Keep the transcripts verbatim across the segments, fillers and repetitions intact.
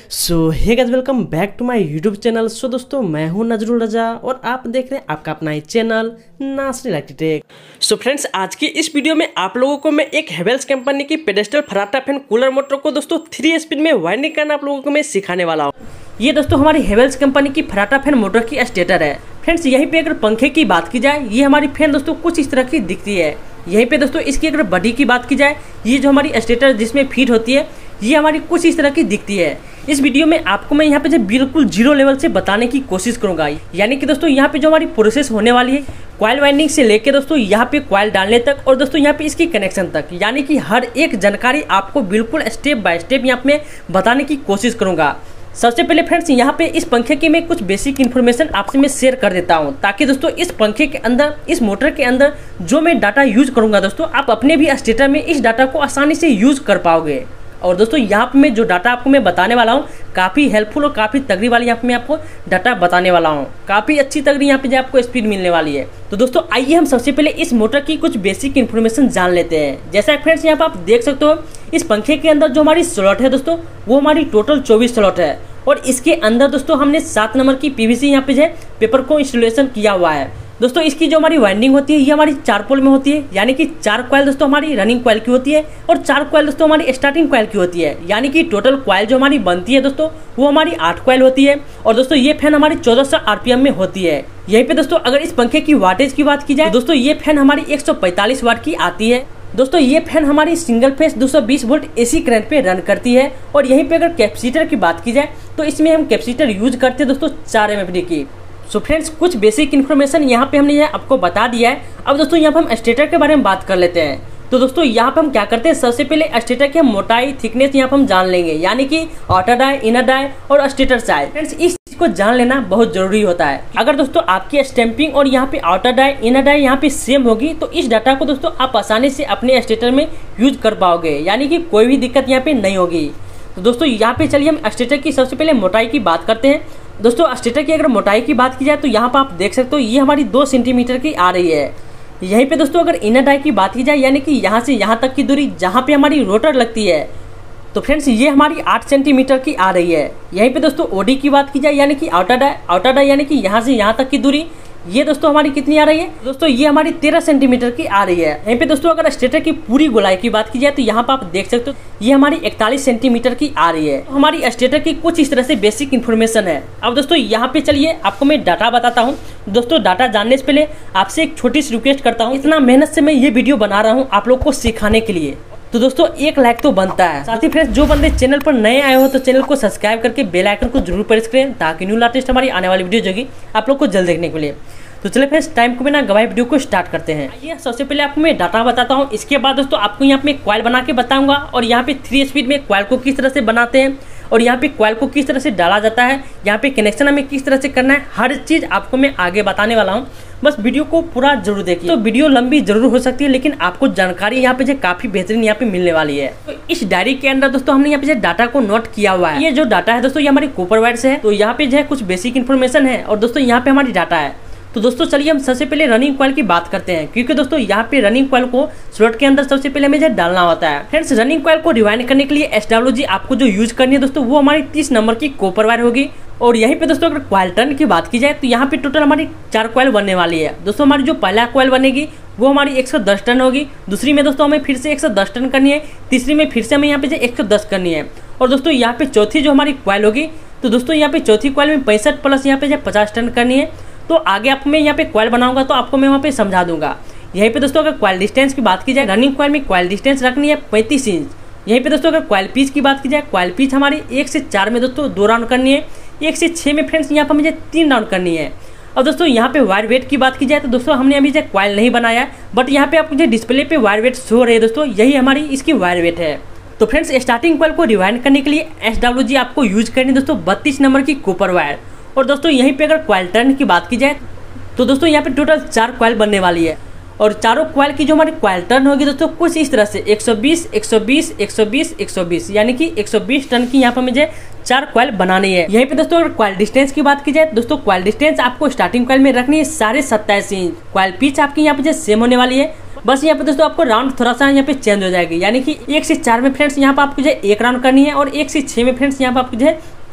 So hey guys, welcome back to my YouTube channel. So दोस्तों, मैं हूं नजरुल रजा और आप देख रहे हैं आपका अपना ही channel Nasri electric tech. So friends, आज की इस वीडियो में आप लोगों को मैं एक हेवेल्स कंपनी की पेडेस्टल फराटा फैन कूलर मोटर को दोस्तों थ्री स्पीड में वायरिंग करना आप लोगों को मैं सिखाने वाला हूँ। ये दोस्तों हमारी हेवेल्स कंपनी की फराटा फैन मोटर की स्टेटर है। फ्रेंड्स, यहीं पे अगर पंखे की बात की जाए, ये हमारी फैन दोस्तों कुछ इस तरह की दिखती है। यहीं पे दोस्तों इसकी अगर बॉडी की बात की जाए, ये जो हमारी स्टेटर जिसमें फिट होती है, ये हमारी कुछ इस तरह की दिखती है। इस वीडियो में आपको मैं यहाँ पे जो बिल्कुल जीरो लेवल से बताने की कोशिश करूंगा, यानी कि दोस्तों यहाँ पे जो हमारी प्रोसेस होने वाली है कॉइल वाइंडिंग से लेके दोस्तों यहाँ पे कॉइल डालने तक और दोस्तों यहाँ पे इसकी कनेक्शन तक, यानी कि हर एक जानकारी आपको बिल्कुल स्टेप बाय स्टेप यहाँ पे बताने की कोशिश करूंगा। सबसे पहले फ्रेंड्स, यहाँ पे इस पंखे की मैं कुछ बेसिक इन्फॉर्मेशन आपसे मैं शेयर कर देता हूँ, ताकि दोस्तों इस पंखे के अंदर, इस मोटर के अंदर जो मैं डाटा यूज करूंगा दोस्तों, आप अपने भी स्टेटर में इस डाटा को आसानी से यूज कर पाओगे। और दोस्तों यहाँ पे मैं जो डाटा आपको मैं बताने वाला हूँ काफ़ी हेल्पफुल और काफ़ी तगड़ी वाली यहाँ पे मैं आपको डाटा बताने वाला हूँ। काफ़ी अच्छी तगड़ी यहाँ पे जो आपको स्पीड मिलने वाली है। तो दोस्तों आइए हम सबसे पहले इस मोटर की कुछ बेसिक इन्फॉर्मेशन जान लेते हैं। जैसा फ्रेंड्स यहाँ पे आप देख सकते हो, इस पंखे के अंदर जो हमारी स्लॉट है दोस्तों, वो हमारी टोटल चौबीस स्लॉट है और इसके अंदर दोस्तों हमने सात नंबर की पीवीसी यहाँ पे जो है पेपर को इंस्टॉलेशन किया हुआ है। दोस्तों इसकी जो हमारी वाइंडिंग होती है, ये हमारी चार पोल में होती है, यानी कि चार कॉइल दोस्तों हमारी रनिंग कॉइल की होती है और चार कॉइल दोस्तों हमारी स्टार्टिंग कॉइल की होती है, यानी कि टोटल कॉइल जो हमारी बनती है दोस्तों, वो हमारी आठ कॉइल होती है। और दोस्तों ये फैन हमारी चौदह सौ आरपीएम में होती है। यहीं पे दोस्तों अगर इस पंखे की वाटेज की बात की जाए, दोस्तों ये फैन हमारी एक सौ पैंतालीस वाट की आती है। दोस्तों ये फैन हमारी सिंगल फेस दो सौ बीस वोल्ट एसी करंट पे रन करती है। और यहीं पे अगर कैपेसिटर की बात की जाए, तो इसमें हम कैपेसिटर यूज करते हैं दोस्तों चार एम एफ डी की। सो फ्रेंड्स, कुछ बेसिक इन्फॉर्मेशन यहाँ पे हमने ये आपको बता दिया है। अब दोस्तों यहाँ पे हम स्टेटर के बारे में बात कर लेते हैं। तो दोस्तों यहाँ पे हम क्या करते हैं, सबसे पहले स्टेटर की मोटाई, थिकनेस यहाँ पे हम जान लेंगे, यानी कि आउटर डाई, इनर डाई और स्टेटर साइज। फ्रेंड्स, इस चीज को जान लेना बहुत जरूरी होता है। अगर दोस्तों आपकी स्टैंपिंग और यहाँ पे आउटर डाई, इनर डाई यहाँ पे सेम होगी, तो इस डाटा को दोस्तों आप आसानी से अपने स्टेटर में यूज कर पाओगे, यानी कि कोई भी दिक्कत यहाँ पे नहीं होगी। तो दोस्तों यहाँ पे चलिए हम स्टेटर की सबसे पहले मोटाई की बात करते हैं। दोस्तों स्टेटर की अगर मोटाई की बात की जाए, तो यहाँ पर आप देख सकते हो ये हमारी दो सेंटीमीटर की आ रही है। यहीं पे दोस्तों अगर इनर डाई की बात की जाए, यानी कि यहाँ से यहाँ तक की दूरी जहाँ पे हमारी रोटर लगती है, तो फ्रेंड्स ये हमारी आठ सेंटीमीटर की आ रही है। यहीं पे दोस्तों ओडी की बात की जाए, यानी कि आउटर डाई, आउटर डाई यानी कि यहाँ से यहाँ तक की दूरी, ये दोस्तों हमारी कितनी आ रही है दोस्तों, ये हमारी तेरह सेंटीमीटर की आ रही है। यहीं पे दोस्तों अगर स्टेटर की पूरी गोलाई की बात की जाए, तो यहाँ पर आप देख सकते हो ये हमारी इकतालीस सेंटीमीटर की आ रही है। तो हमारी स्टेटर की कुछ इस तरह से बेसिक इन्फॉर्मेशन है। अब दोस्तों यहाँ पे चलिए आपको मैं डाटा बताता हूँ। दोस्तों डाटा जानने से पहले आपसे एक छोटी सी रिक्वेस्ट करता हूँ, इतना मेहनत से मैं ये वीडियो बना रहा हूँ आप लोग को सिखाने के लिए, तो दोस्तों एक लाइक तो बनता है। साथ ही फ्रेंड्स, जो बंदे चैनल पर नए आए हो तो चैनल को सब्सक्राइब करके बेल आइकन को जरूर प्रेस करें, ताकि न्यू लेटेस्ट हमारी आने वाली वीडियो जोगी आप लोग को जल्द देखने के लिए। तो चलिए फ्रेंड्स, टाइम को बिना गवाए वीडियो को स्टार्ट करते हैं। आइए सबसे पहले आपको मैं डाटा बताता हूँ, इसके बाद दोस्तों आपको यहाँ पे कॉइल बना के बताऊंगा और यहाँ पे थ्री स्पीड में कॉइल को किस तरह से बनाते हैं और यहाँ पे कॉइल को किस तरह से डाला जाता है, यहाँ पे कनेक्शन हमें किस तरह से करना है, हर चीज आपको मैं आगे बताने वाला हूँ। बस वीडियो को पूरा जरूर देखिए। तो वीडियो लंबी जरूर हो सकती है, लेकिन आपको जानकारी यहाँ पे जो काफी बेहतरीन यहाँ पे मिलने वाली है। तो इस डायरी के अंदर दोस्तों हमने यहाँ पे जो डाटा को नोट किया हुआ है, ये जो डाटा है दोस्तों ये हमारी कॉपर वायर से है। तो यहाँ पे जो है कुछ बेसिक इन्फॉर्मेशन है और दोस्तों यहाँ पे हमारी डाटा है। तो दोस्तों चलिए हम सबसे पहले रनिंग कॉइल की बात करते हैं, क्योंकि दोस्तों यहाँ पे रनिंग कॉइल को स्लॉट के अंदर सबसे पहले हमें डालना होता है। फ्रेंड्स, रनिंग कॉइल को रिवाइंड करने के लिए एसडब्ल्यूजी आपको जो यूज करनी है दोस्तों, वो हमारी तीस नंबर की कॉपर वायर होगी। और यहीं पे दोस्तों अगर कॉइल टर्न की बात की जाए, तो यहाँ पे टोटल हमारी चार कॉइल बनने वाली है। दोस्तों हमारी जो पहला कॉइल बनेगी वो हमारी एक सौ दस टन होगी, दूसरी में दोस्तों हमें फिर से एक सौ दस टन करनी है, तीसरी में फिर से हमें यहाँ पे एक सौ दस करनी है। और दोस्तों यहाँ पे चौथी जो हमारी कॉइल होगी, तो दोस्तों यहाँ पे चौथी कॉइल में पैंसठ प्लस यहाँ पे पचास टन करनी है। तो आगे आपको मैं यहाँ पे कॉइल बनाऊंगा तो आपको मैं वहाँ पे समझा दूंगा। यहीं पे दोस्तों अगर कॉइल डिस्टेंस की बात की जाए, रनिंग कॉइल में कॉइल डिस्टेंस रखनी है पैंतीस इंच। यहीं पे दोस्तों अगर कॉइल पीच की बात की जाए, कॉइल पीच हमारी एक से चार में दोस्तों दो राउंड करनी है, एक से छः में फ्रेंड्स यहाँ पर मुझे तीन राउंड करनी है। और दोस्तों यहाँ पे वायर वेट की बात की जाए, तो दोस्तों हमने अभी जो कॉइल नहीं बनाया है, बट यहाँ पे आपको जो डिस्प्ले पे वायर वेट शो रही है दोस्तों, यही हमारी इसकी वायर वेट है। तो फ्रेंड्स, स्टार्टिंग कॉइल को रिवाइंड करने के लिए एसडब्ल्यूजी आपको यूज करनी है दोस्तों बत्तीस नंबर की कॉपर वायर। और दोस्तों यहीं पे अगर कॉइल टर्न की बात की जाए, तो दोस्तों यहाँ पे टोटल चार कॉइल बनने वाली है और चारों कॉइल की जो हमारी कॉइल टर्न होगी दोस्तों कुछ इस तरह से एक सौ बीस, एक सौ बीस, एक सौ बीस, एक सौ बीस, यानी कि एक सौ बीस टन की यहाँ पे मुझे चार कॉइल बनानी है। यहीं पे दोस्तों अगर कॉइल डिस्टेंस की बात की जाए, दोस्तों कॉइल डिस्टेंस आपको स्टार्टिंग कॉइल में रखनी है साढ़े सत्ताईस इंच। कॉइल पिच आपकी यहाँ पे सेम होने वाली है, बस यहाँ पे दोस्तों आपको राउंड थोड़ा सा यहाँ पे चेंज हो जाएगी, यानी कि एक से चार में फ्रेंड्स यहाँ पे आपको जो एक राउंड करनी है और एक से छह में फ्रेंड्स यहाँ पे आपको जो है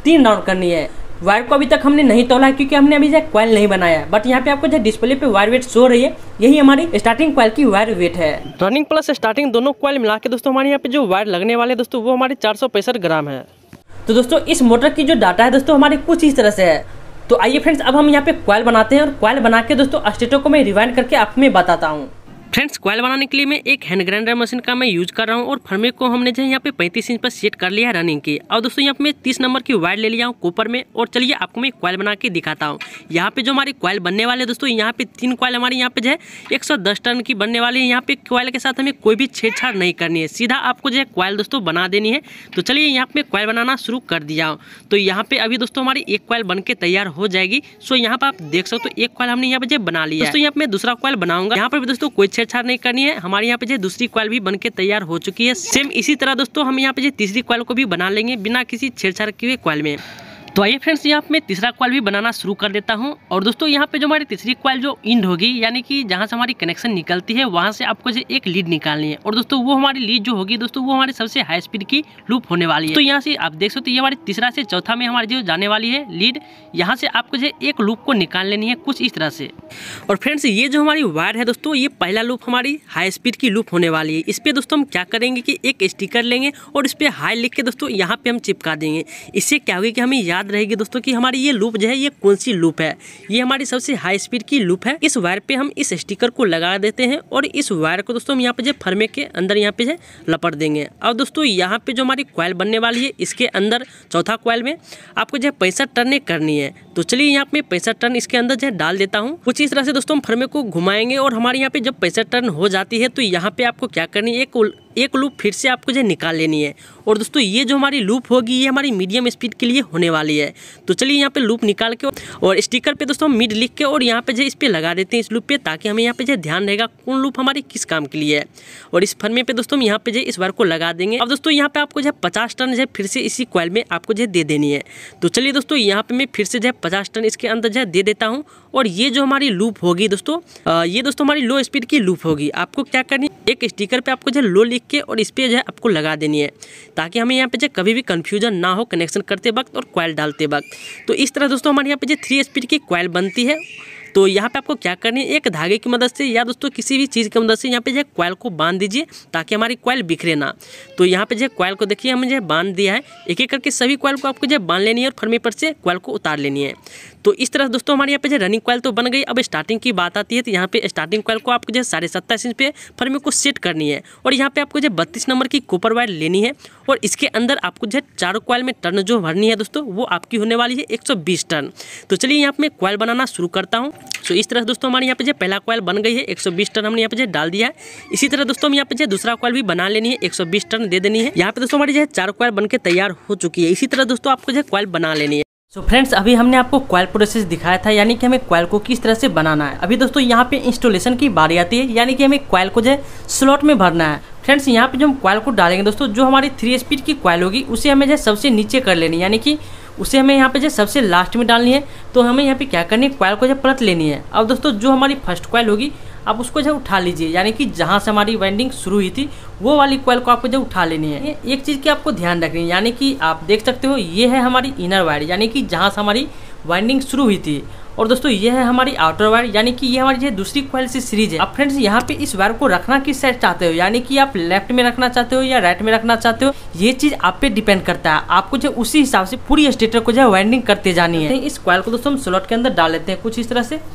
तीन राउंड करनी है। वायर को अभी तक हमने नहीं तोला है क्योंकि हमने अभी जो कॉइल नहीं बनाया है, बट यहाँ पे आपको जो डिस्प्ले पे वायर वेट शो रही है, यही हमारी स्टार्टिंग कॉइल की वायर वेट है। रनिंग प्लस स्टार्टिंग दोनों कॉइल मिला के दोस्तों हमारे यहाँ पे जो वायर लगने वाले दोस्तों वो हमारे चार सौ पैंसठ ग्राम है। तो दोस्तों इस मोटर की जो डाटा है दोस्तों हमारे कुछ इस तरह से है। तो आइए फ्रेंड्स अब हम यहाँ पे कॉइल बनाते हैं और कॉइल बना के दोस्तों स्टेटर को मैं रिवाइंड करके आप में बताता हूँ। फ्रेंड्स कॉइल बनाने के लिए मैं एक हैंड ग्राइंडर मशीन का मैं यूज कर रहा हूँ और फर्मे को हमने जो है यहाँ पे पैंतीस इंच पर सेट कर लिया है रनिंग की। और दोस्तों यहाँ पे मैं तीस नंबर की वायर ले लिया हूँ कॉपर में और चलिए आपको मैं कॉइल बना के दिखाता हूँ। यहाँ पे जो हमारी कॉइल बनने वाले दोस्तों यहाँ पे तीन कॉइल हमारी यहाँ पे जो है एक सौ दस टन की बनने वाली है। यहाँ पे कॉइल के साथ हमें कोई भी छेड़छाड़ नहीं करनी है, सीधा आपको जो है कॉइल दोस्तों बना देनी है। तो चलिए यहाँ पे कॉइल बनाना शुरू कर दिया हूँ। तो यहाँ पे अभी दोस्तों हमारी एक कॉइल बन के तैयार हो जाएगी। सो यहाँ पे आप देख सकते हो एक कॉइल हमने यहाँ पे जो बना लिया है। दोस्तों यहाँ पे मैं दूसरा कॉइल बनाऊंगा। यहाँ पर भी दोस्तों कोई छेड़छाड़ नहीं करनी है। हमारे यहाँ पे जो दूसरी कॉइल भी बनके तैयार हो चुकी है। सेम इसी तरह दोस्तों हम यहाँ पे जो तीसरी कॉइल को भी बना लेंगे बिना किसी छेड़छाड़ किए कॉइल में। तो आइए फ्रेंड्स यहाँ पे मैं तीसरा कॉइल भी बनाना शुरू कर देता हूँ। और दोस्तों यहाँ पे जो हमारी तीसरी कॉइल जो इंड होगी यानी कि जहाँ से हमारी कनेक्शन निकलती है वहाँ से आपको जो एक लीड निकालनी है। और दोस्तों वो हमारी लीड जो होगी दोस्तों वो हमारी सबसे हाई स्पीड की लूप होने वाली है। तो यहाँ से आप देख सकते हो ये हमारी तीसरा से चौथा में हमारी जो जाने वाली है लीड, यहाँ से आपको जो एक लूप को निकाल लेनी है कुछ इस तरह से। और फ्रेंड्स ये जो हमारी वायर है दोस्तों ये पहला लूप हमारी हाई स्पीड की लूप होने वाली है। इस पर दोस्तों हम क्या करेंगे कि एक स्टिकर लेंगे और इस पर हाई लिख के दोस्तों यहाँ पे हम चिपका देंगे। इससे क्या होगी कि हमें याद रहेगी दोस्तों कि हमारी ये लूप जो है ये कौन सी लूप है। ये हमारी सबसे हाई स्पीड की लूप है। इस वायर पे हम इस स्टिकर को लगा देते हैं और इस वायर को दोस्तों हम यहाँ पे जो फर्मे के अंदर यहाँ पे जो लपट देंगे। अब दोस्तों यहाँ पे जो हमारी कॉइल बनने वाली है इसके अंदर चौथा कॉइल में आपको जो है पैंसठ टर्नें करनी है। तो चलिए यहाँ पे पैंसठ टर्न इसके अंदर जो है डाल देता हूँ। कुछ इस तरह से दोस्तों हम फर्मे को घुमाएंगे और हमारे यहाँ पे जब पैंसठ टर्न हो जाती है तो यहाँ पे आपको क्या करनी है, एक एक लूप फिर से आपको जो निकाल लेनी है। और दोस्तों ये जो हमारी लूप होगी ये हमारी मीडियम स्पीड के लिए होने वाली है। तो चलिए यहाँ पे लूप निकाल के और स्टिकर पे दोस्तों हम मिड लिख के और यहाँ पे जो इस पे लगा देते हैं इस लूप पे, ताकि हमें यहाँ पे जो ध्यान रहेगा कौन लूप हमारी किस काम के लिए है। और इस फर्मे पे दोस्तों हम यहाँ पे जो इस वायर को लगा देंगे। अब दोस्तों यहाँ पे आपको जो है पचास टन जो है फिर से इसी कॉइल में आपको जो है दे देनी है। तो चलिए दोस्तों यहाँ पे मैं फिर से जो है पचास टन इसके अंदर जो है दे देता हूँ। और ये जो हमारी लूप होगी दोस्तों ये दोस्तों हमारी लो स्पीड की लूप होगी। आपको क्या करनी है, एक स्टिकर पे आपको जो है लो लिख के और इस पे जो है आपको लगा देनी है, ताकि हमें यहाँ पे जो कभी भी कंफ्यूजन ना हो कनेक्शन करते वक्त और कॉइल डालते वक्त। तो इस तरह दोस्तों हमारे यहाँ पे जो थ्री स्पीड की कॉइल बनती है। तो यहाँ पे आपको क्या करनी है, एक धागे की मदद से या दोस्तों किसी भी चीज़ की मदद से यहाँ पे जो है कॉइल को बांध दीजिए ताकि हमारी कॉइल बिखरे ना। तो यहाँ पे जो है कॉइल को देखिए हमने जो है बांध दिया है। एक एक करके सभी कॉइल को आपको जो है बांध लेनी है और फर्मे पर से कॉइल को उतार लेनी है। तो इस तरह दोस्तों हमारे यहाँ पे जो रनिंग कॉइल तो बन गई। अब स्टार्टिंग की बात आती है तो यहाँ पे स्टार्टिंग कॉइल को आपको जो है साढ़े सत्ताईस इंच पे फर्मे को सेट करनी है। और यहाँ पे आपको जो बत्तीस नंबर की कॉपर वायर लेनी है और इसके अंदर आपको जो है चारों कॉइल में टर्न जो भरनी है दोस्तों वो आपकी होने वाली है एक सौ बीस टर्न। तो चलिए यहाँ पे मैं कॉइल बनाना शुरू करता हूँ। तो इस तरह दोस्तों हमारे यहाँ पे जो पहला कॉइल बन गई है एक सौ बीस टन हमने यहाँ पे जो डाल दिया है। इसी तरह दोस्तों हम यहाँ पे जो दूसरा कॉइल भी बना लेनी है, एक सौ बीस टन दे देनी है। यहाँ पे दोस्तों हमारी जो है चार कॉइल बन के तैयार हो चुकी है। इसी तरह दोस्तों आपको जो है कॉइल बना लेनी है। सो so फ्रेंड्स अभी हमने आपको कॉइल प्रोसेस दिखाया था, यानी कि हमें कॉइल को किस तरह से बनाना है। अभी दोस्तों यहाँ पे इंस्टॉलेशन की बारी आती है, यानी कि हमें कॉइल को जो है स्लॉट में भरना है। फ्रेंड्स यहाँ पे जो हम कॉइल को डालेंगे दोस्तों, जो हमारी थ्री स्पीड की कॉइल होगी उसे हमें जो सबसे नीचे कर लेनी है, यानी कि उसे हमें यहाँ पे जो सबसे लास्ट में डालनी है। तो हमें यहाँ पे क्या करनी है, कॉइल को जो पलट लेनी है। अब दोस्तों जो हमारी फर्स्ट कॉइल होगी आप उसको जो उठा लीजिए, यानी कि जहाँ से हमारी वाइंडिंग शुरू हुई थी वो वाली कॉइल को आपको जो उठा लेनी है। एक चीज़ की आपको ध्यान रखनी है, यानी कि आप देख सकते हो ये है हमारी इनर वायर, यानी कि जहाँ से हमारी वाइंडिंग शुरू हुई थी। और दोस्तों ये है हमारी आउटर वायर, यानी कि ये हमारी जो दूसरी कॉइल से सीरीज है। अब फ्रेंड्स यहाँ पे इस वायर को रखना किस साइड चाहते हो, यानी कि आप लेफ्ट में रखना चाहते हो या राइट में रखना चाहते हो, ये चीज आप पे डिपेंड करता है। आपको जो उसी हिसाब से पूरी स्टेटर को जो वाइंडिंग करते जानी है। इस कॉइल को दोस्तों हम स्लॉट के अंदर डाल लेते हैं कुछ इस तरह से।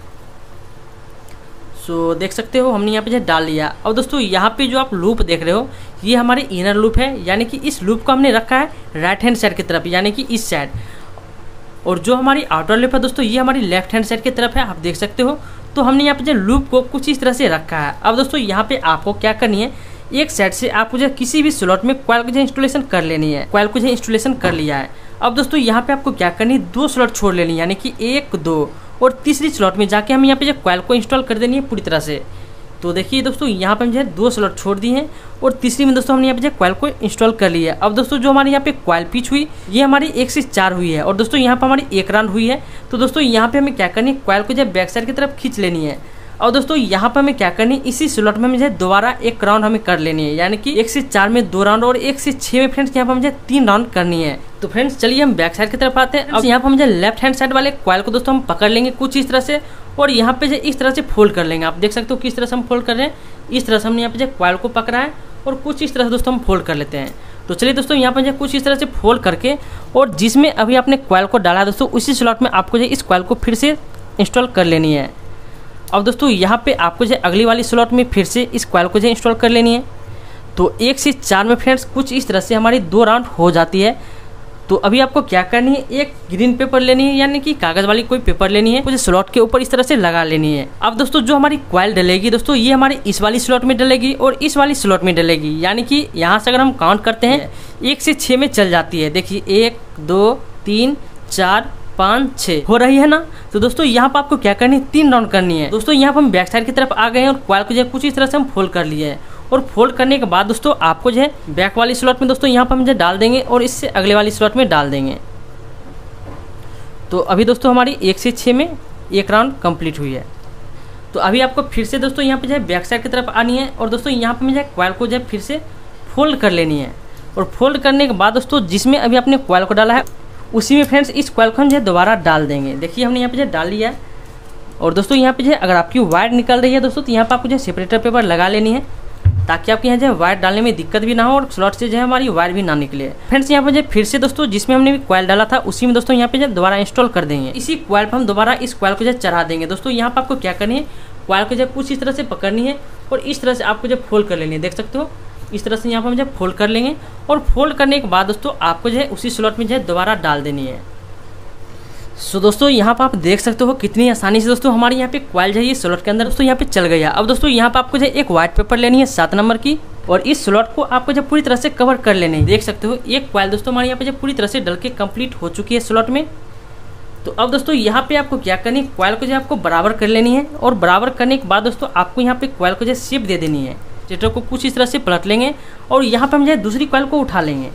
सो देख सकते हो हमने यहाँ पे जो डाल लिया। अब दोस्तों यहाँ पे जो आप लूप देख रहे हो ये हमारी इनर लूप है, यानी कि इस लूप को हमने रखा है राइट हैंड साइड की तरफ, यानी कि इस साइड। और जो हमारी आउटर लूप है दोस्तों ये हमारी लेफ्ट हैंड साइड की तरफ है, आप देख सकते हो। तो हमने यहाँ पे जो लूप को कुछ इस तरह से रखा है। अब दोस्तों यहाँ पे आपको क्या करनी है, एक साइड से आपको जो किसी भी स्लॉट में कॉइल को जो इंस्टॉलेशन कर लेनी है। कॉइल को जो इंस्टॉलेशन कर लिया है। अब दोस्तों यहाँ पे आपको क्या करनी है, दो स्लॉट छोड़ लेनी है, यानी कि एक दो और तीसरी स्लॉट में जाके हम यहाँ पे जो कॉइल को इंस्टॉल कर देनी है पूरी तरह से। तो देखिए दोस्तों यहाँ पे हम जो है दो स्लॉट छोड़ दिए हैं और तीसरी में दोस्तों हमने यहाँ पे जो कॉइल को इंस्टॉल कर लिया है। अब दोस्तों जो हमारे यहाँ पे कॉइल पिच हुई ये हमारी एक से चार हुई है और दोस्तों यहाँ पे हमारी एक राउंड हुई है। तो दोस्तों यहाँ पे हमें क्या करनी है, कॉइल को जो बैक साइड की तरफ खींच लेनी है। और दोस्तों यहाँ पर हमें क्या करनी है, इसी स्लॉट में मुझे दोबारा एक राउंड हमें कर लेनी है, यानी कि एक से चार में दो राउंड और एक से छह में फ्रेंड्स यहाँ पर मुझे तीन राउंड करनी है। तो फ्रेंड्स चलिए हम बैक साइड की तरफ आते हैं। अब यहाँ पर मुझे लेफ्ट हैंड साइड वाले कॉइल को दोस्तों हम पकड़ लेंगे कुछ इस तरह से, और यहाँ पे जो इस तरह से फोल्ड कर लेंगे। आप देख सकते हो किस तरह से हम फोल्ड कर रहे हैं, इस तरह से हमने यहाँ पे जो कॉइल को पकड़ा है और कुछ इस तरह से दोस्तों हम फोल्ड कर लेते हैं। तो चलिए दोस्तों यहाँ पर जो कुछ इस तरह से फोल्ड करके, और जिसमें अभी आपने कॉइल को डाला है दोस्तों, उसी स्लॉट में आपको जो इस कॉइल को फिर से इंस्टॉल कर लेनी है। अब दोस्तों यहाँ पे आपको जो अगली वाली स्लॉट में फिर से इस कॉइल को जो इंस्टॉल कर लेनी है। तो एक से चार में फ्रेंड्स कुछ इस तरह से हमारी दो राउंड हो जाती है। तो अभी आपको क्या करनी है, एक ग्रीन पेपर लेनी है, यानी कि कागज वाली कोई पेपर लेनी है, मुझे स्लॉट के ऊपर इस तरह से लगा लेनी है। अब दोस्तों जो हमारी कॉइल डलेगी दोस्तों, ये हमारी इस वाली स्लॉट में डलेगी और इस वाली स्लॉट में डलेगी, यानी कि यहाँ से अगर हम काउंट करते हैं एक से छः में चल जाती है। देखिए एक दो तीन चार पाँच छः हो रही है ना। तो दोस्तों यहाँ पर आपको क्या करनी है, तीन राउंड करनी है। दोस्तों यहाँ पर हम बैक साइड की तरफ आ गए हैं और कॉइल को जो कुछ इस तरह से हम फोल्ड कर लिए हैं, और फोल्ड करने के बाद दोस्तों आपको जो है बैक वाली स्लॉट में दोस्तों यहाँ पर हम जो डाल देंगे और इससे अगले वाली स्लॉट में डाल देंगे। तो अभी दोस्तों हमारी एक से छः में एक राउंड कंप्लीट हुई है। तो अभी आपको फिर से दोस्तों यहाँ पे जो है बैक साइड की तरफ आनी है, और दोस्तों यहाँ पे मुझे कॉइल को जो है फिर से फोल्ड कर लेनी है। और फोल्ड करने के बाद दोस्तों जिसमें अभी आपने कॉइल को डाला है उसी में फ्रेंड्स इस कॉइल को हम जो है दोबारा डाल देंगे। देखिए हमने यहाँ पे जो डाल लिया है। और दोस्तों यहाँ पे जो है अगर आपकी वायर निकल रही है दोस्तों, तो यहाँ पर आपको जो है सेपरेटर पेपर लगा लेनी है, ताकि आपके यहाँ जो है वायर डालने में दिक्कत भी ना हो और स्लॉट से जो है हमारी वायर भी ना निकले। फ्रेंड्स यहाँ पर जो फिर से दोस्तों जिसमें हमने भी कॉइल डाला था उसी में दोस्तों यहाँ पे जो दोबारा इंस्टॉल कर देंगे। इसी कॉइल पर हम दोबारा इस कॉइल को जो चढ़ा देंगे। दोस्तों यहाँ पर आपको क्या करनी है, कॉइल को जो कुछ इस तरह से पकड़नी है और इस तरह से आपको जो फोल्ड कर लेनी है। देख सकते हो इस तरह से यहाँ पर हम जो फोल्ड कर लेंगे, और फोल्ड करने के बाद दोस्तों आपको जो है उसी स्लॉट में जो है दोबारा डाल देनी है। सो so, दोस्तों यहाँ पर आप देख सकते हो कितनी आसानी से दोस्तों हमारी यहाँ पे कॉइल जो है ये स्लॉट के अंदर दोस्तों यहाँ पे चल गई है। अब दोस्तों यहाँ पर आपको जो है एक व्हाइट पेपर लेनी है सात नंबर की, और इस स्लॉट को आपको जब पूरी तरह से कवर कर लेनी है। देख सकते हो एक कॉइल दोस्तों हमारे यहाँ पे जब पूरी तरह से डल के कंप्लीट हो चुकी है स्लॉट में। तो अब दोस्तों यहाँ पे आपको क्या करनी है, कॉइल को जो आपको बराबर कर लेनी है, और बराबर करने के बाद दोस्तों आपको यहाँ पे कॉइल को जो शेप दे देनी है। स्टेटर को कुछ इस तरह से पलट लेंगे और यहाँ पर हम जो है दूसरी कॉइल को उठा लेंगे।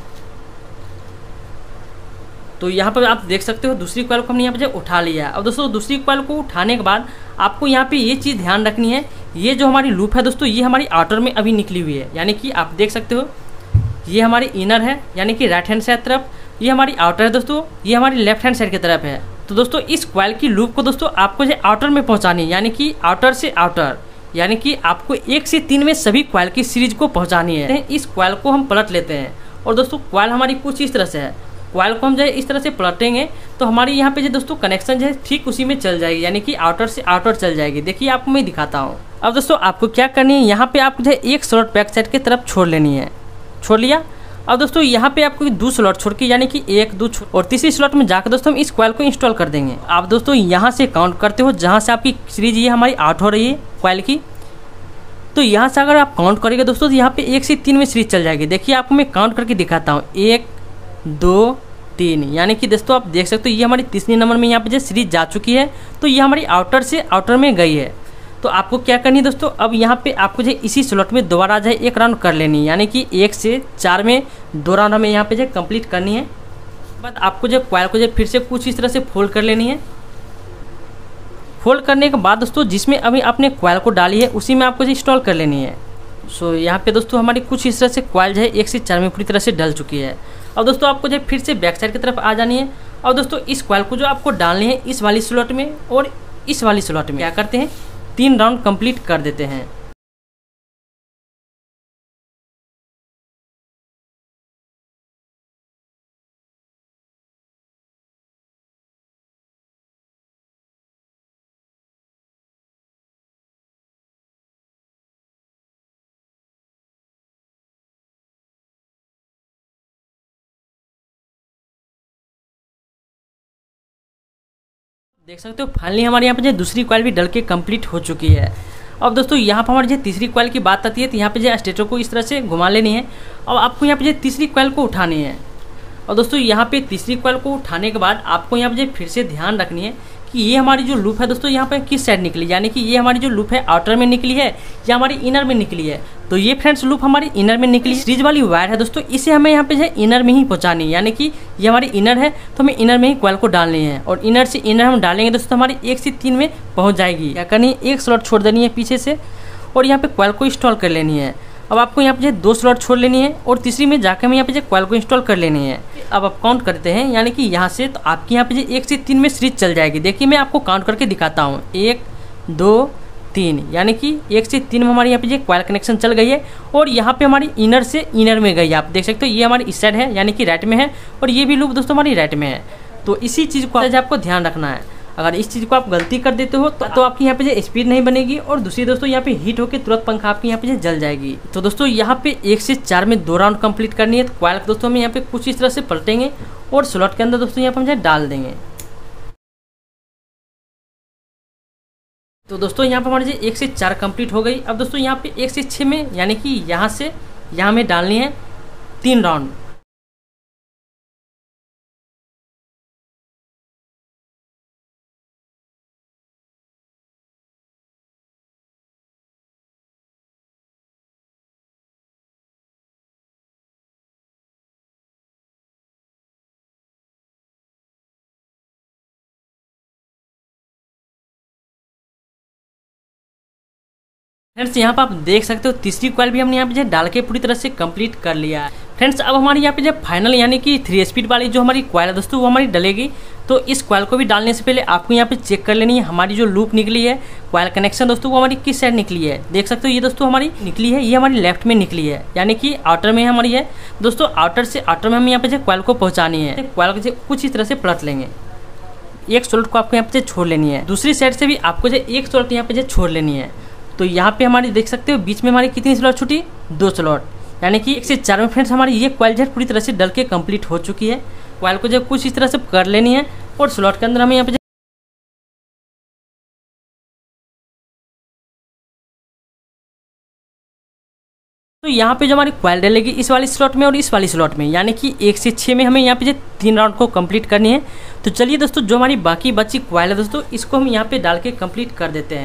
तो यहाँ पर आप देख सकते हो दूसरी कॉइल को हमने यहाँ पे जो उठा लिया है। अब दोस्तों दूसरी कॉइल को उठाने के बाद आपको यहाँ पे ये चीज़ ध्यान रखनी है, ये जो हमारी लूप है दोस्तों ये हमारी आउटर में अभी निकली हुई है, यानी कि आप देख सकते हो ये हमारी इनर है, यानी कि राइट हैंड साइड तरफ, ये हमारी आउटर है दोस्तों, ये हमारी लेफ्ट हैंड साइड की तरफ है। तो दोस्तों इस कॉइल की लूप को दोस्तों आपको जो आउटर में पहुँचानी है, यानी कि आउटर से आउटर, यानी कि आपको एक से तीन में सभी कॉइल की सीरीज को पहुँचानी है। इस कॉइल को हम पलट लेते हैं, और दोस्तों कॉइल हमारी कुछ इस तरह से है। कॉइल को हम जो है इस तरह से पलटेंगे तो हमारी यहाँ पे जो दोस्तों कनेक्शन जो है ठीक उसी में चल जाएगी, यानी कि आउटर से आउटर चल जाएगी। देखिए आपको मैं दिखाता हूँ। अब दोस्तों आपको क्या करनी है, यहाँ पे आपको जो है एक स्लॉट बैक साइड की तरफ छोड़ लेनी है, छोड़ लिया। अब दोस्तों यहाँ पे आपको दो स्लॉट छोड़ के, यानी कि एक दो और तीसरी स्लॉट में जाकर दोस्तों हम इस कॉइल को इंस्टॉल कर देंगे। आप दोस्तों यहाँ से काउंट करते हो जहाँ से आपकी सीरीज ये हमारी आउट हो रही है कॉइल की, तो यहाँ से अगर आप काउंट करेंगे दोस्तों तो यहाँ पे एक से तीन में सीरीज चल जाएगी। देखिए आपको मैं काउंट करके दिखाता हूँ, एक दो तीन, यानी कि दोस्तों आप देख सकते हो ये हमारी तीसरी नंबर में यहाँ पे जो सीरीज जा चुकी है, तो ये हमारी आउटर से आउटर में गई है। तो आपको क्या करनी है दोस्तों, अब यहाँ पे आपको जो इसी स्लॉट में दोबारा जो है एक राउंड कर लेनी है, यानी कि एक से चार में दो राउंड हमें यहाँ पे जो कंप्लीट करनी है। बाद आपको जो कॉइल को जो फिर से कुछ इस तरह से फोल्ड कर लेनी है। फोल्ड करने के बाद दोस्तों जिसमें अभी आपने कॉइल को डाली है उसी में आपको जो इंस्टॉल कर लेनी है। सो यहाँ पे दोस्तों हमारी कुछ इस तरह से कॉइल जो है एक से चार में पूरी तरह से डल चुकी है। अब दोस्तों आपको जो फिर से बैक साइड की तरफ आ जानी है। और दोस्तों इस कॉइल को जो आपको डालनी है इस वाली स्लॉट में और इस वाली स्लॉट में क्या करते हैं, तीन राउंड कंप्लीट कर देते हैं। देख सकते हो फाइनली हमारे यहाँ पे जो दूसरी कॉइल भी डल के कंप्लीट हो चुकी है। अब दोस्तों यहाँ पर हमारी जो तीसरी कॉइल की बात आती है तो यहाँ पे जो स्टेटर को इस तरह से घुमा लेनी है और आपको यहाँ पे जो तीसरी कॉइल को उठानी है। और दोस्तों यहाँ पे तीसरी कॉइल को उठाने के बाद आपको यहाँ पे जो फिर से ध्यान रखनी है कि कि ये हमारी जो लूप है दोस्तों यहाँ पे किस साइड निकली, यानी कि ये हमारी जो लूप है आउटर में निकली है या हमारी इनर में निकली है। तो ये फ्रेंड्स लूप हमारी इनर में निकली। सीरीज वाली वायर है दोस्तों, इसे हमें यहाँ पे जो है इनर में ही पहुँचानी है, यानी कि ये हमारी इनर है तो हमें इनर में ही कॉइल को डालनी है और इनर से इनर हम डालेंगे दोस्तों हमारी एक से तीन में पहुँच जाएगी। क्या करनी है, एक स्लॉट छोड़ देनी है पीछे से और यहाँ पे कॉइल को इंस्टॉल कर लेनी है। अब आपको यहाँ पे जो दो स्लॉट छोड़ लेनी है और तीसरी में जाकर हमें यहाँ पे जो कॉइल को इंस्टॉल कर लेनी है। अब आप काउंट करते हैं, यानी कि यहाँ से तो आपके यहाँ पे जो एक से तीन में सीरीज चल जाएगी। देखिए मैं आपको काउंट करके दिखाता हूँ, एक दो तीन, यानी कि एक से तीन में हमारी यहाँ पे जो कॉइल कनेक्शन चल गई है और यहाँ पे हमारी इनर से इनर में गई है। आप देख सकते हो ये हमारी इस साइड है, यानी कि राइट में है और ये भी लूप दोस्तों हमारी राइट में है। तो इसी चीज़ को आपको ध्यान रखना है। अगर इस चीज़ को आप गलती कर देते हो तो, तो आपकी यहाँ पे जो स्पीड नहीं बनेगी और दूसरी दोस्तों यहाँ पे हीट होकर तुरंत पंखा आपकी यहाँ पे जो जल जाएगी। तो दोस्तों यहाँ पे एक से चार में दो राउंड कंप्लीट करनी है। तो कॉइल दोस्तों हम यहाँ पे कुछ इस तरह से पलटेंगे और स्लॉट के अंदर दोस्तों यहाँ पे हम जो डाल देंगे। तो दोस्तों यहाँ पे हमारे जो एक से चार कंप्लीट हो गई। अब दोस्तों यहाँ पे एक से छः में, यानी कि यहाँ से यहाँ में डालनी है तीन राउंड। फ्रेंड्स यहाँ पर आप देख सकते हो तीसरी कॉइल भी हमने यहाँ पे जो डाल के पूरी तरह से कंप्लीट कर लिया है। फ्रेंड्स अब हमारी यहाँ पे जो फाइनल यानी कि थ्री स्पीड वाली जो हमारी कॉइल है दोस्तों वो हमारी डलेगी। तो इस कॉइल को भी डालने से पहले आपको यहाँ पे चेक कर लेनी है हमारी जो लूप निकली है कॉइल कनेक्शन दोस्तों वो हमारी किस साइड निकली है। देख सकते हो ये दोस्तों हमारी निकली है, ये हमारी लेफ्ट में निकली है, यानी कि आउटर में हमारी है दोस्तों। आउटर से आउटर में हम यहाँ पे जो कॉइल को पहुँचानी है, कॉइल को कुछ इस तरह से पलट लेंगे। एक स्लॉट को आपको यहाँ पे छोड़ लेनी है, दूसरी साइड से भी आपको जो एक स्लॉट यहाँ पे छोड़ लेनी है। तो यहाँ पे हमारी देख सकते हो बीच में हमारी कितनी स्लॉट छूटी, दो स्लॉट, यानी कि एक से चार में फ्रेंड्स हमारी ये कॉइल जो पूरी तरह से डल के कंप्लीट हो चुकी है। कॉइल को जो कुछ इस तरह से कर लेनी है और स्लॉट के अंदर हमें यहाँ पे तो यहाँ पे जो हमारी कॉइल डलेगी इस वाली स्लॉट में और इस वाली स्लॉट में, यानी कि एक से छः में हमें यहाँ पे जो तीन राउंड को कंप्लीट करनी है। तो चलिए दोस्तों जो हमारी बाकी बची कॉइल है दोस्तों इसको हम यहाँ पे डाल के कंप्लीट कर देते हैं।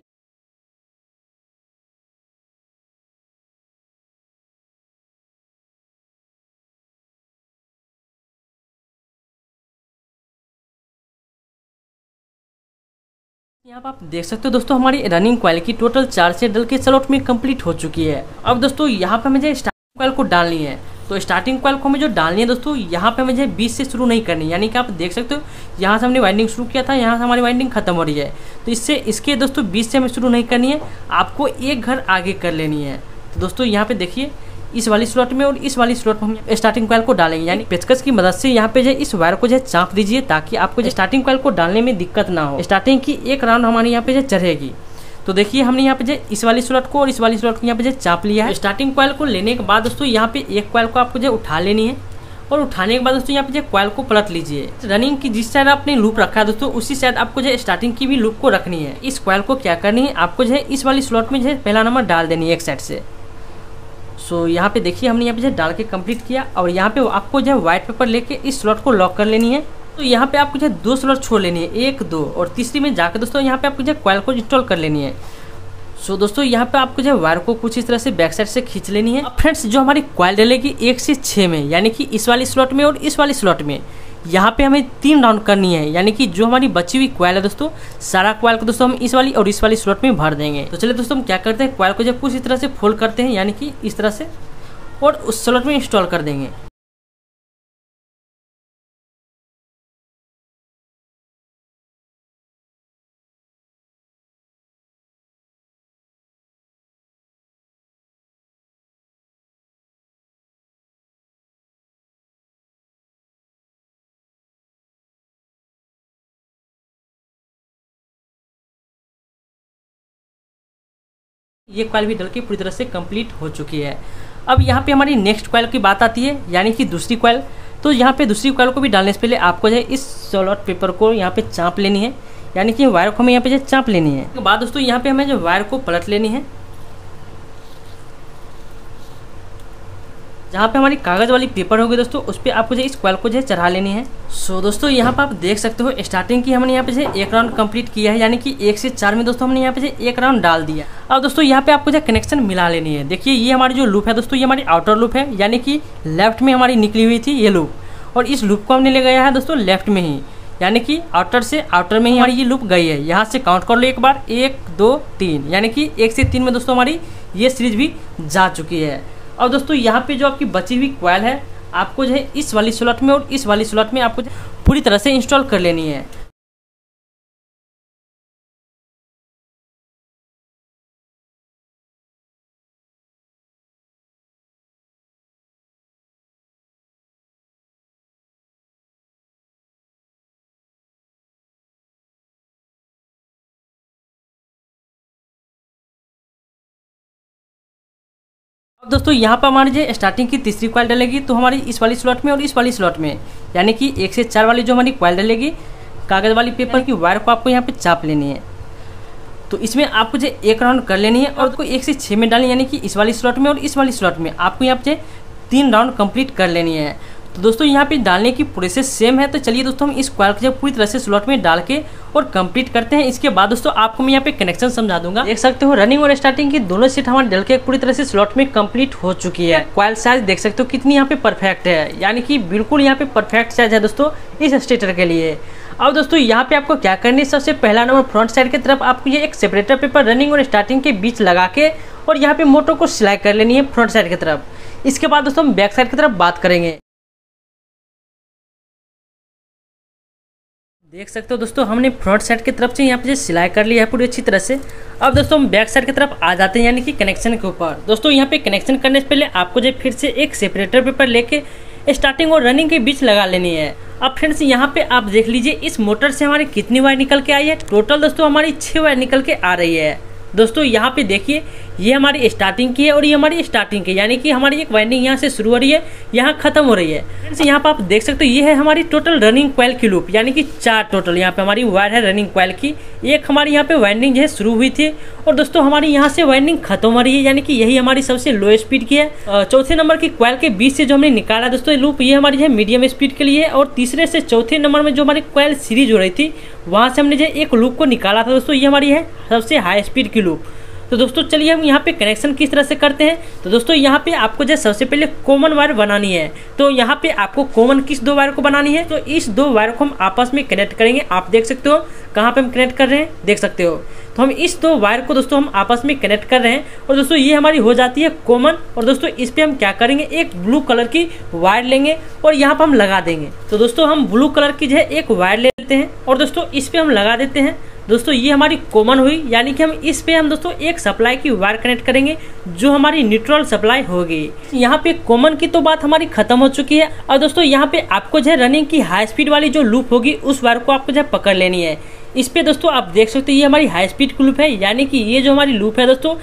यहाँ पर आप देख सकते हो दोस्तों हमारी रनिंग कॉइल की टोटल चार से डल के स्लॉट में कंप्लीट हो चुकी है। अब दोस्तों यहाँ पे हमें जो स्टार्टिंग कॉइल को डालनी है, तो स्टार्टिंग कॉइल को हमें जो डालनी है दोस्तों यहाँ पे हमें जो बीच से शुरू नहीं करनी, यानी कि आप देख सकते हो यहाँ से हमने वाइंडिंग शुरू किया था, यहाँ से हमारी वाइंडिंग खत्म हो रही है। तो इससे इसके दोस्तों बीच से हमें शुरू नहीं करनी है, आपको एक घर आगे कर लेनी है। तो दोस्तों यहाँ पे देखिए इस वाली स्लॉट में और इस वाली स्लॉट में हम स्टार्टिंग कॉइल को डालेंगे, यानी पेचकस की मदद से यहाँ पे जो इस वायर को जो चाप दीजिए ताकि आपको जो स्टार्टिंग कॉइल को डालने में दिक्कत ना हो। स्टार्टिंग की एक राउंड हमारे यहाँ पे जो चढ़ेगी। तो देखिए हमने यहाँ पे जो इस वाली स्लॉट को और इस वाली स्लॉट को यहाँ पे जो चाप लिया है। स्टार्टिंग कॉइल को लेने के बाद दोस्तों यहाँ पे एक कॉइल को आपको जो उठा लेनी है और उठाने के बाद दोस्तों यहाँ पे जो कॉइल को पलट लीजिए। रनिंग की जिस साइड आपने लूप रखा है दोस्तों उसी साइड आपको जो स्टार्टिंग की भी लूप को रखनी है। इस कॉइल को क्या करनी है, आपको जो है इस वाली स्लॉट में जो है पहला नंबर डाल देनी है एक साइड से। सो यहाँ पे देखिए हमने यहाँ पे जो डाल के कंप्लीट किया और यहाँ पे आपको जो है व्हाइट पेपर लेके इस स्लॉट को लॉक कर लेनी है। तो यहाँ पे आपको जो है दो स्लॉट छोड़ लेनी है, एक दो, और तीसरी में जाकर दोस्तों यहाँ पे आपको जो कॉइल को इंस्टॉल कर लेनी है। सो दोस्तों यहाँ पे आपको जो है वायर को कुछ इस तरह से बैक साइड से खींच लेनी है। अब फ्रेंड्स जो हमारी कॉइल डलेगी एक से छः में, यानी कि इस वाली स्लॉट में और इस वाली स्लॉट में, यहाँ पे हमें तीन राउंड करनी है, यानी कि जो हमारी बची हुई कॉइल है दोस्तों सारा कॉइल को दोस्तों हम इस वाली और इस वाली स्लॉट में भर देंगे। तो चलिए दोस्तों हम क्या करते हैं, कॉइल को जब कुछ इस तरह से फोल्ड करते हैं, यानी कि इस तरह से, और उस स्लॉट में इंस्टॉल कर देंगे। ये कॉइल भी डल के पूरी तरह से कंप्लीट हो चुकी है। अब यहाँ पे हमारी नेक्स्ट कॉइल की बात आती है, यानी कि दूसरी कॉइल। तो यहाँ पे दूसरी कॉइल को भी डालने से पहले आपको जो है इस सॉलिड पेपर को यहाँ पे चाप लेनी है, यानी कि वायर को हमें यहाँ पे जो चाप लेनी है। उसके बाद दोस्तों यहाँ पे हमें जो वायर को पलट लेनी है। जहाँ पे हमारी कागज़ वाली पेपर होगी दोस्तों, उस पर आपको जो इस कॉइल को जो है चढ़ा लेनी है। सो so, दोस्तों यहाँ पर आप देख सकते हो स्टार्टिंग की हमने यहाँ पे जो एक राउंड कंप्लीट किया है, यानी कि एक से चार में दोस्तों हमने यहाँ पे जो एक राउंड डाल दिया। अब दोस्तों यहाँ पे आपको जो कनेक्शन मिला लेनी है। देखिए ये हमारी जो लूप है दोस्तों, ये हमारी आउटर लूप है, यानी कि लेफ्ट में हमारी निकली हुई थी ये लूप, और इस लूप को हमने ले गया है दोस्तों लेफ्ट में ही, यानी कि आउटर से आउटर में ही हमारी ये लूप गई है। यहाँ से काउंट कर लो एक बार, एक दो तीन, यानी कि एक से तीन में दोस्तों हमारी ये सीरीज भी जा चुकी है। और दोस्तों यहाँ पे जो आपकी बची हुई कॉइल है, आपको जो है इस वाली स्लॉट में और इस वाली स्लॉट में आपको पूरी तरह से इंस्टॉल कर लेनी है। अब दोस्तों यहाँ पर हमारी जो स्टार्टिंग की तीसरी कॉइल डलेगी, तो हमारी इस वाली स्लॉट में और इस वाली स्लॉट में, यानी कि एक से चार वाली जो हमारी कॉइल डलेगी, कागज़ वाली पेपर की वायर को आपको यहाँ पे चाप लेनी है। तो इसमें आपको जो एक राउंड कर लेनी है और उसको एक से छः में डालनी, यानी कि इस वाली स्लॉट में और इस वाली स्लॉट में आपको यहाँ पे तीन राउंड कंप्लीट कर लेनी है। तो दोस्तों यहाँ पे डालने की प्रोसेस सेम है। तो चलिए दोस्तों हम इस कॉइल को जब पूरी तरह से स्लॉट में डाल के और कंप्लीट करते हैं। इसके बाद दोस्तों आपको मैं यहाँ पे कनेक्शन समझा दूंगा। देख सकते हो रनिंग और स्टार्टिंग की दोनों सीट हमारे डल के पूरी तरह से स्लॉट में कंप्लीट हो चुकी है। कॉइल साइज देख सकते हो कितनी यहाँ पे परफेक्ट है, यानी कि बिल्कुल यहाँ पे परफेक्ट साइज है दोस्तों इस स्टेटर के लिए। अब दोस्तों यहाँ पे आपको क्या करनी है, सबसे पहला नंबर फ्रंट साइड की तरफ आपको ये एक सेपरेटर पेपर रनिंग और स्टार्टिंग के बीच लगा के और यहाँ पे मोटर को सिलाई कर लेनी है फ्रंट साइड की तरफ। इसके बाद दोस्तों हम बैक साइड की तरफ बात करेंगे। देख सकते हो दोस्तों हमने फ्रंट साइड की तरफ से यहाँ पे सिलाई कर लिया है पूरी अच्छी तरह से। अब दोस्तों हम बैक साइड की तरफ आ जाते हैं, यानी कि कनेक्शन के ऊपर। दोस्तों यहाँ पे कनेक्शन करने से पहले आपको जो फिर से एक सेपरेटर पेपर लेके स्टार्टिंग और रनिंग के बीच लगा लेनी है। अब फ्रेंड्स यहाँ पे आप देख लीजिए इस मोटर से हमारी कितनी वायर निकल के आई है। टोटल दोस्तों हमारी छः वायर निकल के आ रही है। दोस्तों यहाँ पे देखिए ये हमारी स्टार्टिंग की है और ये हमारी स्टार्टिंग की, यानी कि हमारी एक वाइंडिंग यहाँ से शुरू हो रही है, यहाँ खत्म हो रही है। फ्रेंड्स यहाँ पे आप देख सकते हो ये है हमारी टोटल रनिंग कॉइल की लूप, यानी कि चार टोटल यहाँ पे हमारी वायर है रनिंग कॉइल की। एक हमारी यहाँ पे वाइंडिंग जो है शुरू हुई थी और दोस्तों हमारी यहाँ से वाइंडिंग खत्म हो रही है, यानी कि यही हमारी सबसे लो स्पीड की है। चौथे नंबर की कॉइल के बीच से जो हमने निकाला दोस्तों लूप, ये हमारी है मीडियम स्पीड के लिए है। और तीसरे से चौथे नंबर में जो हमारी कॉइल सीरीज हो रही थी, वहाँ से हमने जो एक लूप को निकाला था दोस्तों, ये हमारी है सबसे हाई स्पीड की लूप। तो दोस्तों चलिए हम यहाँ पे कनेक्शन किस तरह से करते हैं। तो दोस्तों यहाँ पे आपको जो सबसे पहले कॉमन वायर बनानी है। तो यहाँ पे आपको कॉमन किस दो वायर को बनानी है, तो इस दो वायर को हम आपस में कनेक्ट करेंगे। आप देख सकते हो कहाँ पे हम कनेक्ट कर रहे हैं, देख सकते हो। तो हम इस दो वायर को दोस्तों हम आपस में कनेक्ट कर रहे हैं और दोस्तों ये हमारी हो जाती है कॉमन। और दोस्तों इस पे हम क्या करेंगे, एक ब्लू कलर की वायर लेंगे और यहाँ पर हम लगा देंगे। तो दोस्तों हम ब्लू कलर की जो है एक वायर ले लेते हैं और दोस्तों इस पे हम लगा देते हैं। दोस्तों ये हमारी कॉमन हुई, यानी कि हम इस पे हम दोस्तों एक सप्लाई की वायर कनेक्ट करेंगे जो हमारी न्यूट्रल सप्लाई होगी। यहाँ पे कॉमन की तो बात हमारी खत्म हो चुकी है। और दोस्तों यहाँ पे आपको जो है रनिंग की हाई स्पीड वाली जो लूप होगी उस वायर को आपको जो है पकड़ लेनी है। इस पे दोस्तों आप देख सकते हो ये हमारी हाई स्पीड की लूप है, यानी कि ये जो हमारी लूप है दोस्तों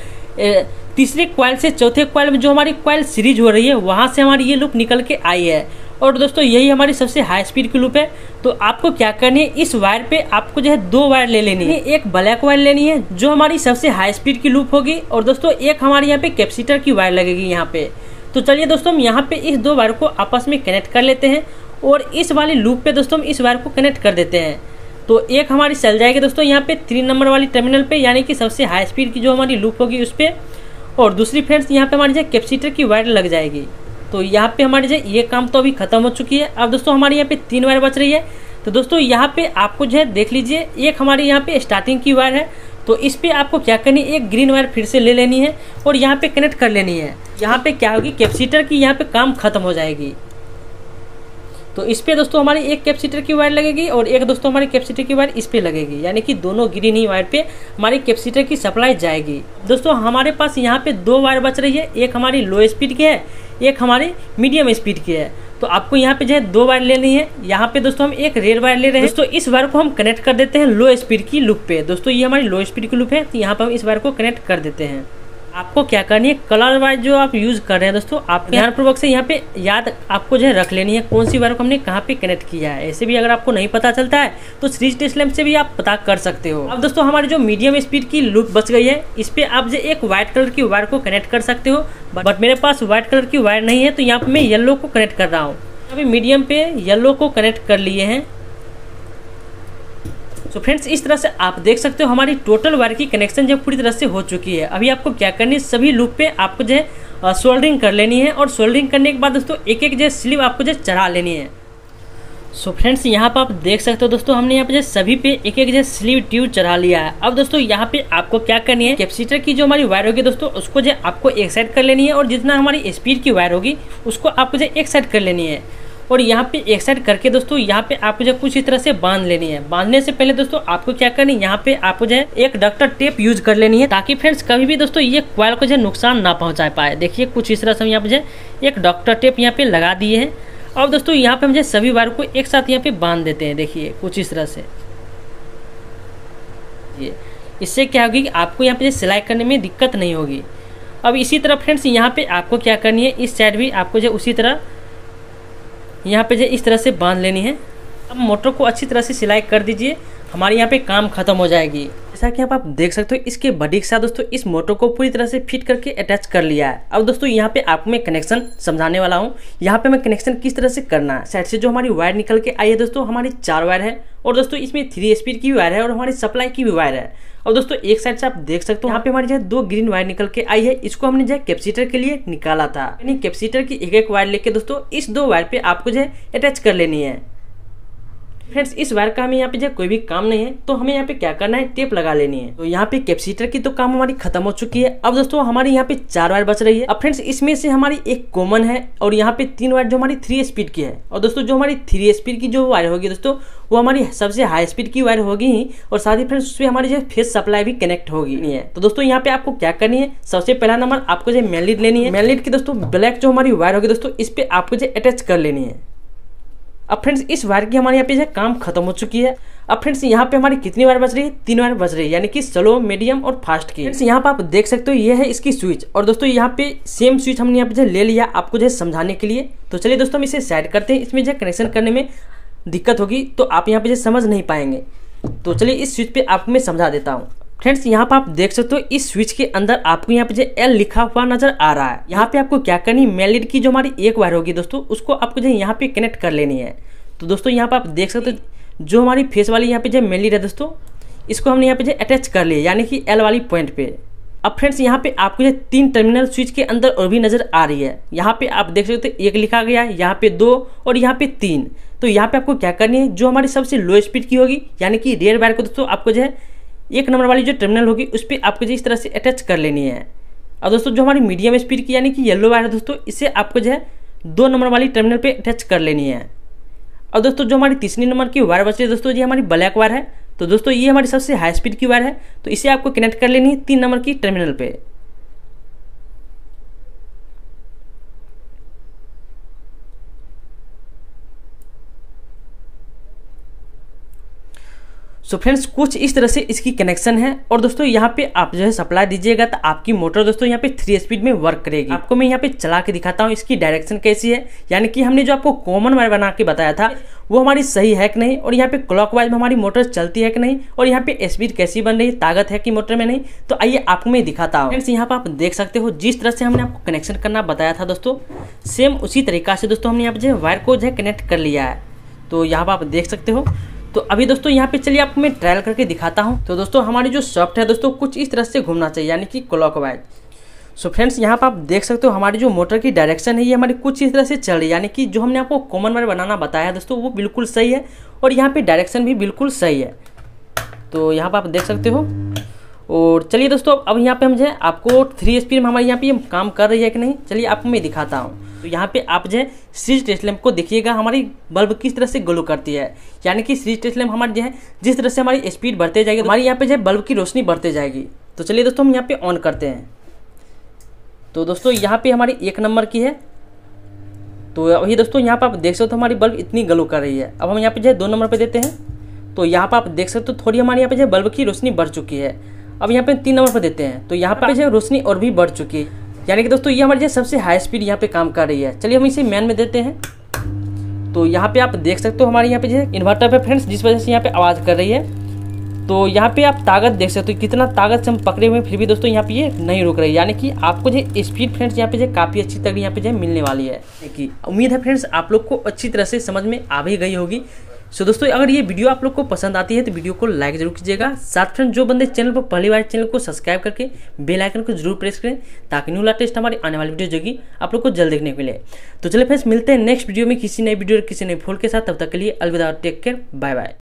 तीसरे कॉइल से चौथे कॉइल में जो हमारी कॉइल सीरीज हो रही है, वहाँ से हमारी ये लूप निकल के आई है। और दोस्तों यही हमारी सबसे हाई स्पीड की लूप है। तो आपको क्या करनी है, इस वायर पे आपको जो है दो वायर ले लेनी है। एक ब्लैक वायर लेनी है जो हमारी सबसे हाई स्पीड की लूप होगी और दोस्तों एक हमारे यहाँ पे कैपेसिटर की वायर लगेगी यहाँ पे। तो चलिए दोस्तों हम यहाँ पे इस दो वायर को आपस में कनेक्ट कर लेते हैं और इस वाली लूप पे दोस्तों हम इस वायर को कनेक्ट कर देते हैं। तो एक हमारी चल जाएगी दोस्तों यहाँ पे तीन नंबर वाली टर्मिनल पे, यानी कि सबसे हाई स्पीड की जो हमारी लूप होगी उस पर। और दूसरी फ्रेंड्स यहाँ पे हमारी जो कैपेसिटर की वायर लग जाएगी। तो यहाँ पे हमारी जो ये काम तो अभी खत्म हो चुकी है। अब दोस्तों हमारे यहाँ पे तीन वायर बच रही है। तो दोस्तों यहाँ पे आपको जो है देख लीजिए एक हमारी यहाँ पे स्टार्टिंग की वायर है। तो इस पे आपको क्या करनी है, एक ग्रीन वायर फिर से ले लेनी है और यहाँ पे कनेक्ट कर लेनी है। यहाँ पे क्या होगी, कैपेसिटर की यहाँ पे काम खत्म हो जाएगी। तो इस पे दोस्तों हमारी एक कैपेसिटर की वायर लगेगी और एक दोस्तों हमारी कैपेसिटर की वायर इस पे लगेगी, यानी कि दोनों ग्रीन ही वायर पे हमारी कैपेसिटर की सप्लाई जाएगी। दोस्तों हमारे पास यहाँ पे दो वायर बच रही है, एक हमारी लो स्पीड की है, एक हमारी मीडियम स्पीड की है। तो आपको यहाँ पे जो है दो वायर लेनी है। यहाँ पे दोस्तों हम एक रेड वायर ले रहे हैं। दोस्तों इस वायर को हम कनेक्ट कर देते हैं लो स्पीड की लूप पे। दोस्तों ये हमारी लो स्पीड की लूप है, तो यहाँ पे हम इस वायर को कनेक्ट कर देते हैं। आपको क्या करनी है, कलर वाइज जो आप यूज कर रहे हैं दोस्तों, आप ध्यानपूर्वक से यहाँ पे याद आपको जो है रख लेनी है कौन सी वायर को हमने कहाँ पे कनेक्ट किया है। ऐसे भी अगर आपको नहीं पता चलता है तो सीरीज टेस्ट लैंप से भी आप पता कर सकते हो। अब दोस्तों हमारी जो मीडियम स्पीड की लूप बच गई है, इस पे आप जो एक व्हाइट कलर की वायर को कनेक्ट कर सकते हो, बट मेरे पास व्हाइट कलर की वायर नहीं है तो यहाँ पे मैं येलो को कनेक्ट कर रहा हूँ। अभी मीडियम पे येलो को कनेक्ट कर लिए हैं। तो फ्रेंड्स इस तरह से आप देख सकते हो हमारी टोटल वायर की कनेक्शन जो पूरी तरह से हो चुकी है। अभी आपको क्या करनी है, सभी लूप पे आपको जो है सोल्डरिंग कर लेनी है और सोल्डरिंग करने के बाद दोस्तों एक एक जो स्लीव आपको जो चढ़ा लेनी है। सो फ्रेंड्स यहाँ पे आप देख सकते हो दोस्तों हमने यहाँ पे जो सभी पे एक एक जो स्लीव ट्यूब चढ़ा लिया है। अब दोस्तों यहाँ पे आपको क्या करनी है, कैपेसिटर की जो हमारी वायर होगी दोस्तों उसको जो आपको एक साइड कर लेनी है और जितना हमारी स्पीड की वायर होगी उसको आपको जो एक साइड कर लेनी है। और यहाँ पे एक साइड करके दोस्तों यहाँ पे आपको जो कुछ इस तरह से बांध लेनी है। बांधने से पहले दोस्तों आपको क्या करनी है, यहाँ पे आपको जो है एक डक्टर टेप यूज कर लेनी है ताकि फ्रेंड्स कभी भी दोस्तों ये कॉइल को जो नुकसान ना पहुंचा पाए। देखिए कुछ इस तरह से हम यहाँ पे जो एक डक्टर टेप यहाँ पे लगा दिए हैं। अब दोस्तों यहाँ पे हम जो सभी वायर को एक साथ यहाँ पे बांध देते हैं। देखिए कुछ इस तरह से, ये इससे क्या होगी कि आपको यहाँ पे सिलाई करने में दिक्कत नहीं होगी। अब इसी तरह फ्रेंड्स यहाँ पे आपको क्या करनी है, इस साइड भी आपको जो उसी तरह यहाँ पे जो इस तरह से बांध लेनी है। अब मोटर को अच्छी तरह से सिलाई कर दीजिए, हमारे यहाँ पे काम खत्म हो जाएगी। जैसा कि आप देख सकते हो इसके बॉडी के साथ दोस्तों इस मोटर को पूरी तरह से फिट करके अटैच कर लिया है। अब दोस्तों यहाँ पे आपको मैं कनेक्शन समझाने वाला हूँ। यहाँ पे मैं कनेक्शन किस तरह से करना है। साइड से जो हमारी वायर निकल के आई है दोस्तों, हमारी चार वायर है और दोस्तों इसमें थ्री स्पीड की वायर है और हमारी सप्लाई की भी वायर है। और दोस्तों एक साइड से आप देख सकते हो यहाँ पे हमारी जो है दो ग्रीन वायर निकल के आई है, इसको हमने जो है कैपेसिटर के लिए निकाला था। यानी कैपेसिटर की एक एक वायर लेके दोस्तों इस दो वायर पे आपको जो है अटैच कर लेनी है। फ्रेंड्स इस वायर का हमें यहाँ पे जो कोई भी काम नहीं है तो हमें यहाँ पे क्या करना है, टेप लगा लेनी है। तो यहाँ पे कैपेसिटर की तो काम हमारी खत्म हो चुकी है। अब दोस्तों हमारी यहाँ पे चार वायर बच रही है। अब फ्रेंड्स इसमें से हमारी एक कॉमन है और यहाँ पे तीन वायर जो हमारी थ्री स्पीड की है। और दोस्तों जो हमारी थ्री स्पीड की जो वायर होगी दोस्तों वो हमारी सबसे हाई स्पीड की वायर होगी ही और साथ ही फ्रेंड्स उसमें हमारी जो फेस सप्लाई भी कनेक्ट होगी नहीं है। तो दोस्तों यहाँ पे आपको क्या करनी है, सबसे पहला नंबर आपको जो मेन लीड लेनी है। मेन लीड की दोस्तों ब्लैक जो हमारी वायर होगी दोस्तों इस पे आपको जो अटैच कर लेनी है। अब फ्रेंड्स इस वायर की हमारे यहाँ पे काम खत्म हो चुकी है। अब फ्रेंड्स यहाँ पे हमारी कितनी वायर बच रही है, तीन वायर बच रही है, यानी कि स्लो, मीडियम और फास्ट की। फ्रेंड्स यहाँ पे आप देख सकते हो ये है इसकी स्विच और दोस्तों यहाँ पे सेम स्विच हमने यहाँ पे ले लिया आपको जो समझाने के लिए। तो चलिए दोस्तों हम इसे साइड करते हैं, इसमें जो कनेक्शन करने में दिक्कत होगी तो आप यहाँ पे समझ नहीं पाएंगे। तो चलिए इस स्विच पे आपको मैं समझा देता हूँ। फ्रेंड्स यहाँ पे आप देख सकते हो इस स्विच के अंदर आपको यहाँ पे जो एल लिखा हुआ नजर आ रहा है। यहाँ पे आपको क्या करनी, मेन लीड की जो हमारी एक वायर होगी दोस्तों उसको आपको जो यहाँ पे कनेक्ट कर लेनी है। तो दोस्तों यहाँ पे आप देख सकते हो जो हमारी फेस वाली यहाँ पे जो मेन लीड है दोस्तों इसको हमने यहाँ पे जो अटैच कर लिया, यानी कि एल वाली पॉइंट पे। अब फ्रेंड्स यहाँ पे आपको जो तीन टर्मिनल स्विच के अंदर और भी नजर आ रही है। यहाँ पे आप देख सकते हो एक लिखा गया है, यहाँ पे दो और यहाँ पे तीन। तो यहाँ पे आपको क्या करनी है, जो हमारी सबसे लो स्पीड की होगी यानी कि रेयर वायर को दोस्तों आपको जो है एक नंबर वाली जो टर्मिनल होगी उस पर आपको जो इस तरह से अटैच कर लेनी है। और दोस्तों जो हमारी मीडियम स्पीड की यानी कि येलो वायर है दोस्तों इसे आपको जो है दो नंबर वाली टर्मिनल पे अटैच कर लेनी है। और दोस्तों जो हमारी तीसरी नंबर की वायर बची है दोस्तों ये हमारी ब्लैक वायर है। तो दोस्तों ये हमारी सबसे हाई स्पीड की वायर है तो इसे आपको कनेक्ट कर लेनी है तीन नंबर की टर्मिनल पे। सो so फ्रेंड्स कुछ इस तरह से इसकी कनेक्शन है। और दोस्तों यहाँ पे आप जो है सप्लाई दीजिएगा तो आपकी मोटर दोस्तों यहाँ पे थ्री स्पीड में वर्क करेगी। आपको मैं यहाँ पे चला के दिखाता हूँ इसकी डायरेक्शन कैसी है, यानी कि हमने जो आपको कॉमन वायर बना के बताया था वो हमारी सही है कि नहीं, और यहाँ पे क्लॉकवाइज में हमारी मोटर चलती है कि नहीं, और यहाँ पे स्पीड कैसी बन रही है, ताकत है कि मोटर में नहीं। तो आइए आपको मैं दिखाता हूँ। फ्रेंड्स यहाँ पे आप देख सकते हो जिस तरह से हमने आपको कनेक्शन करना बताया था दोस्तों सेम उसी तरीका से दोस्तों हमने यहाँ पे जो वायर को जो है कनेक्ट कर लिया है। तो यहाँ पे आप देख सकते हो। तो अभी दोस्तों यहाँ पे चलिए आपको मैं ट्रायल करके दिखाता हूँ। तो दोस्तों हमारी जो सॉफ्ट है दोस्तों कुछ इस तरह से घूमना चाहिए, यानी कि क्लॉकवाइज। सो फ्रेंड्स यहाँ पे आप देख सकते हो हमारी जो मोटर की डायरेक्शन है ये हमारी कुछ इस तरह से चल रही है, यानी कि जो हमने आपको कॉमन वायर बनाना बताया दोस्तों वो बिल्कुल सही है और यहाँ पे डायरेक्शन भी बिल्कुल सही है। तो यहाँ पे आप देख सकते हो। और चलिए दोस्तों अब यहाँ पे हम जो है आपको थ्री स्पीड में हमारे यहाँ पे ये काम कर रही है कि नहीं, चलिए आपको मैं दिखाता हूँ। तो यहाँ पे आप जो है सीरीज टेस्ट लैंप को देखिएगा हमारी बल्ब किस तरह से ग्लो करती है, यानी कि सीरीज टेस्ट लैंप हमारी जो है जिस तरह से हमारी स्पीड बढ़ते जाएगी हमारी यहाँ पे जो है बल्ब की रोशनी बढ़ते जाएगी। तो चलिए दोस्तों हम यहाँ पे ऑन करते हैं। तो दोस्तों यहाँ पे हमारी एक नंबर की है। तो वही दोस्तों यहाँ पे आप देख सकते हो हमारी बल्ब इतनी ग्लो कर रही है। अब हम यहाँ पे जो है दो नंबर पे देते हैं। तो यहाँ पे आप देख सकते हो थोड़ी हमारे यहाँ पे जो है बल्ब की रोशनी बढ़ चुकी है। अब यहाँ पे तीन नंबर पर देते हैं तो यहाँ पे जो रोशनी और भी बढ़ चुकी है, यानी कि दोस्तों ये हमारी जो सबसे हाई स्पीड यहाँ पे काम कर रही है। चलिए हम इसे मैन में देते हैं। तो यहाँ पे आप देख सकते हो हमारे यहाँ पे जो है इन्वर्टर पे फ्रेंड्स, जिस वजह से यहाँ पे आवाज़ कर रही है। तो यहाँ पे आप ताकत देख सकते हो, कितना ताकत से हम पकड़े हुए हैं, फिर भी दोस्तों यहाँ पे ये नहीं रुक रही है। यानी कि आपको जो स्पीड फ्रेंड्स यहाँ पे जो काफ़ी अच्छी तरह यहाँ पे जो मिलने वाली है। कि उम्मीद है फ्रेंड्स आप लोग को अच्छी तरह से समझ में आ भी गई होगी। सो दोस्तों अगर ये वीडियो आप लोग को पसंद आती है तो वीडियो को लाइक जरूर कीजिएगा। साथ फ्रेंड्स जो बंदे चैनल पर पहली बार चैनल को सब्सक्राइब करके बेल आइकन को जरूर प्रेस करें, ताकि न्यू लेटेस्ट हमारी आने वाली वीडियो जो कि आप लोग को जल्द देखने को मिले। तो चलिए फ्रेंड्स मिलते हैं नेक्स्ट वीडियो में किसी नई वीडियो किसी नई फोन के साथ। तब तक के लिए अलविदा, टेक केयर, बाय बाय।